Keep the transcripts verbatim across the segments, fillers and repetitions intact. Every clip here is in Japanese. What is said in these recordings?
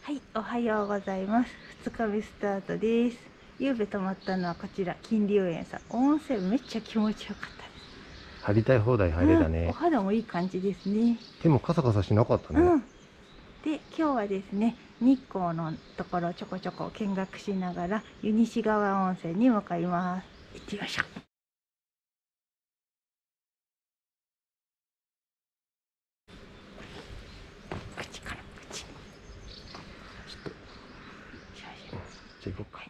はい、おはようございます。ふつかめスタートです。ゆうべ泊まったのはこちら、金龍園さん。温泉めっちゃ気持ちよかったです。 入りたい放題入れたね、 うん、お肌もいい感じですね。 手もカサカサしなかったね。 うん。で、今日はですね、日光のところをちょこちょこ見学しながら、湯西川温泉に向かいます。行ってみましょう。口から口に。 じゃあ行こうか。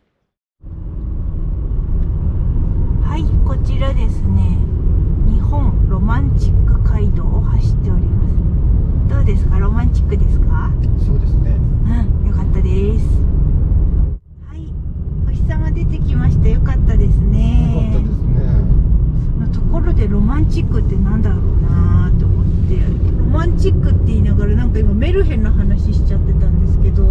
はい、こちらですね、日本ロマンチック街道を走っております。どうですか、ロマンチックですか？ そうですね。 うん、よかったです。はい、お日様出てきました。よかったですね。 よかったですね。 ところでロマンチックってなんだろうなと思って、ロマンチックって言いながらなんか今メルヘンの話しちゃってたんですけど、 うん、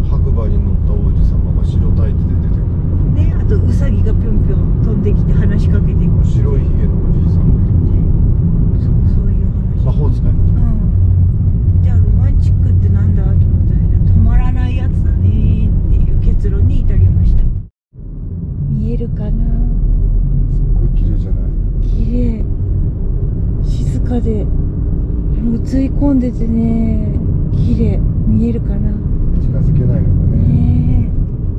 白馬に乗った王子様が白タイツで出てくるね、あとウサギがぴょんぴょん飛んできて話しかけてくる。 白いひげのおじいさんがいる。 そう、そういう話。 魔法使いみたいな。 うん。じゃあロマンチックってなんだと思ったら、止まらないやつだねっていう結論に至りました。見えるかな。 すっごい綺麗じゃない？ 綺麗。静かで映り込んでてね、綺麗。見えるかな。 近づけないのかね。 ねえ。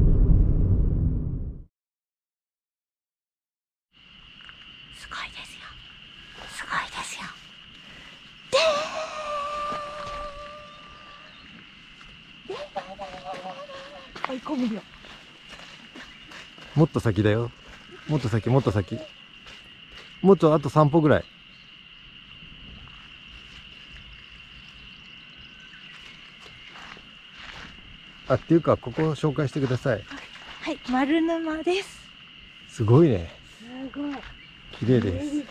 すごいですよ。すごいですよ。でー追い込むよ。 もっと先だよ。もっと先、もっと先。もっとあとさん歩ぐらい。あ、っていうか、ここを紹介してください。 はい、丸沼です。 すごいね。 すごい。 綺麗です。 いや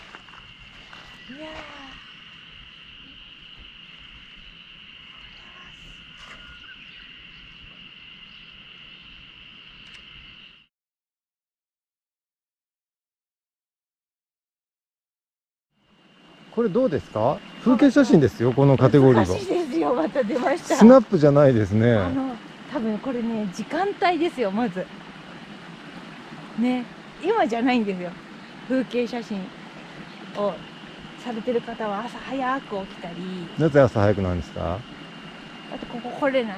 これどうですか？風景写真ですよ、このカテゴリーは。 難しいですよ、また出ました。 スナップじゃないですね。 あの、多分これね、時間帯ですよ、まず。ね、今じゃないんですよ。風景写真をされてる方は朝早く起きたり。 なぜ朝早くなんですか？ あとこここれなん。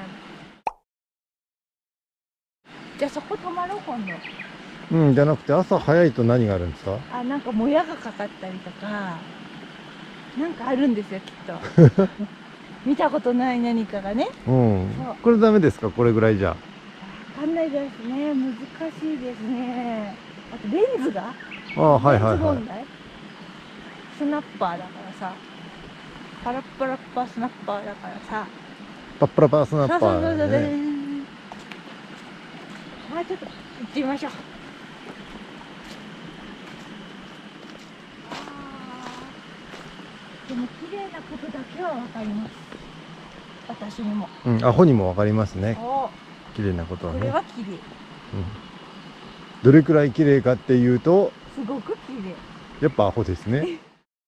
じゃあそこ泊まろう今度。 うん、じゃなくて朝早いと何があるんですか？ あ、なんかもやがかかったりとか、なんかあるんですよきっと。見たことない何かがね。 うん。 そう、 これダメですか？これぐらいじゃ。 わかんないですね。難しいですね。あとレンズが、 ああ、はいはいはい。 レンズ問題。スナッパーだからさ、パラッパラッパスナッパーだからさ。 パッパラパースナッパそうそうそうそうーね。 まあちょっと行ってみましょう。でも綺麗なことだけはわかります。私にも。 うん、アホにもわかりますね。 お、 綺麗なことはこれね。 は綺麗。 うん。どれくらい綺麗かっていうと、 すごく綺麗。 やっぱアホですね。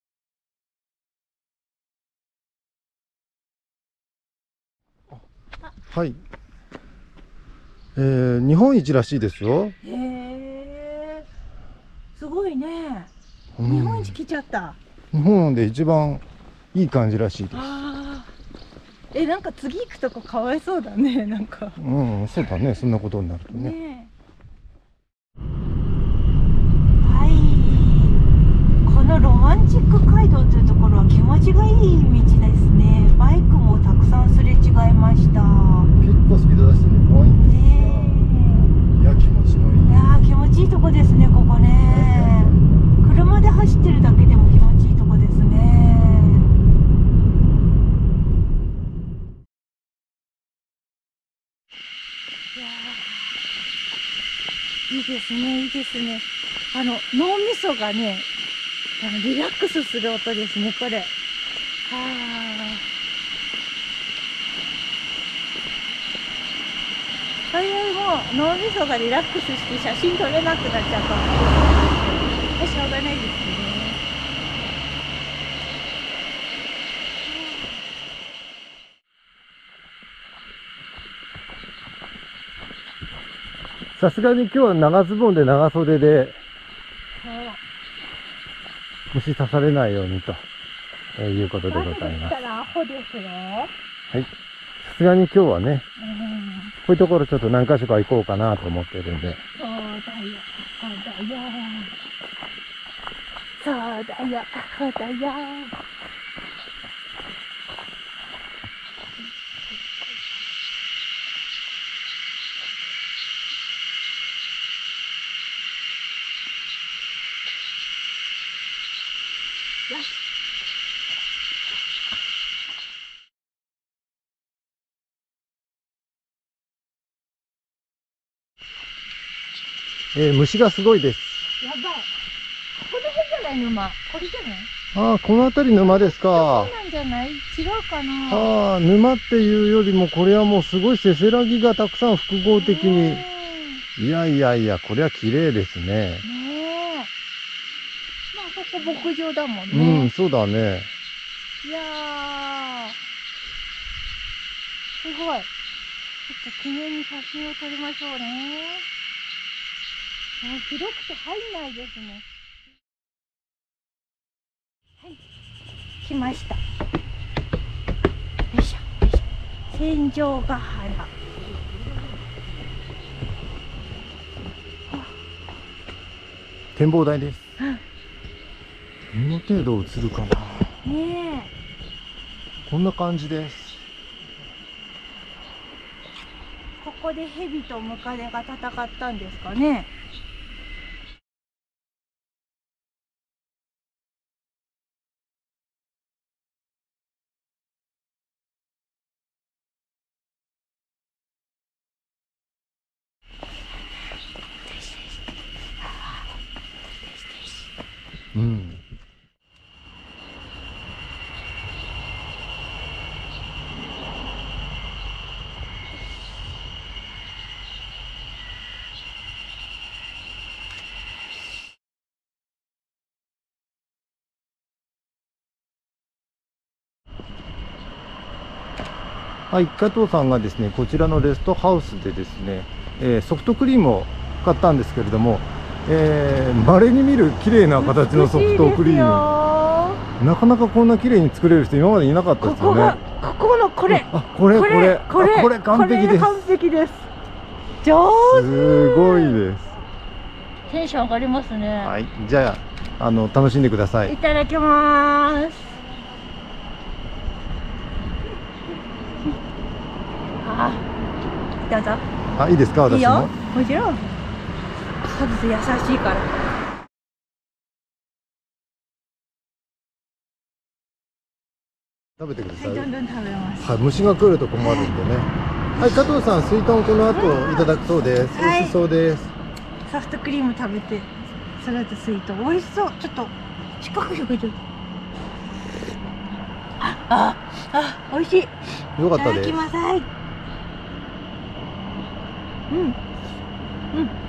はい。えー、日本一らしいですよ。 へえ、すごいね。 うん、 日本一来ちゃった。 日本で一番いい感じらしいです。 ああ。え、なんか次行くとこかわいそうだね、なんか。 うん、そうだね。そんなことになるとね。 ねえ。はい。このロマンチック街道というところは気持ちがいい道ですね。バイクもたくさんすれ違いました。 結構スピード出してね、怖いんですよ。 ねいや、気持ちのいい。 え。いやー、気持ちいいとこですね、ここね。車で走ってるだけでも気持ちいいとこですね。いいですね、いいですね。あの脳みそがね、あのリラックスする音ですね、これ。はあ。そういうもう脳みそがリラックスして写真撮れなくなっちゃうかもしれない。しょうがないですね。 さすがに今日は長ズボンで長袖で虫刺されないようにと、えー、いうことでございます。 アホですよ。 はい。さすがに今日はね、こういうところちょっと何か所か行こうかなと思ってるんで。 そうだよ、そうだよ。そうだよ、そうだよ。よし。 えー、虫がすごいです。 やばい。これじゃない沼。これじゃない？ ああ、この辺り沼ですか。 そうなんじゃない？違うかな。 ああ、沼っていうよりも、これはもうすごいせせらぎがたくさん複合的に。いやいやいや、これは綺麗ですね。 ねえ。まあ、そこ牧場だもんね。 うん、そうだね。 いやー。すごい。ちょっと記念に写真を撮りましょうね。もう広くて入んないですね。はい。来ました。よいしょ、よいしょ。戦場ヶ原。 展望台です。どの程度映るかな。 ねえ。こんな感じです。 ここで蛇とムカデが戦ったんですかね。 うん。はい、加藤さんがですね、こちらのレストハウスでですね、えー、ソフトクリームを買ったんですけれども、えー、稀に見る綺麗な形のソフトクリーム。なかなかこんな綺麗に作れる人今までいなかったですよね。 ここのこれ、 あ、これこれこれこれ完璧です。 完璧です。上手。 すごいです。 テンション上がりますね。 はい、じゃああの楽しんでください。 いただきます。あ、どうぞ。 あ、いいですか、私も。 いいよ。もちろん。家族優しいから。 食べてください。 はい、どんどん食べます。 はい、虫が来ると困るんでね。はい、加藤さん、すいとんこの後いただくそうです。美味しそうです。 ソフトクリーム食べて、それとスイート美味しそう。ちょっと近くに置いてる。あ、あ、あ、美味しい。 よかったです。 いただきます。はい。うん。うん。美味しい。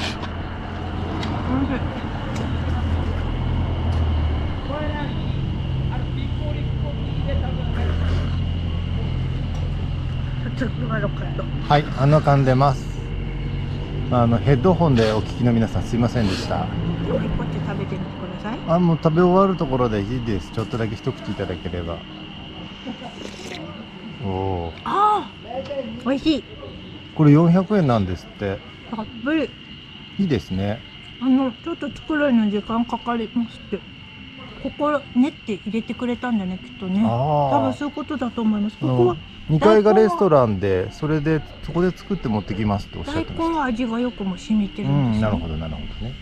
はい、あの噛んでます。あのヘッドホンでお聞きの皆さん、すいませんでした。 こっち食べてみてください。 あ、もう食べ終わるところでいいです。ちょっとだけ一口いただければ。おお。 ああ、美味しい。 これよんひゃくえんなんですって。 たっぷり。 いいですね。 あのちょっと作るのに時間かかりますって。ここ練って入れてくれたんだね、きっとね。多分そういうことだと思います。ここはにかいがレストランで、それでそこで作って持ってきますっておっしゃってました。 大根は味がよくも染みてるんですね。 うん、なるほどなるほどね。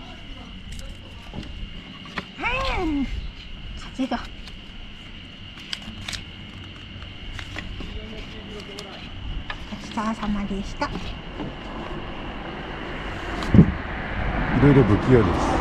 うん、風が。ごちそうさまでした。 いろいろ不器用です。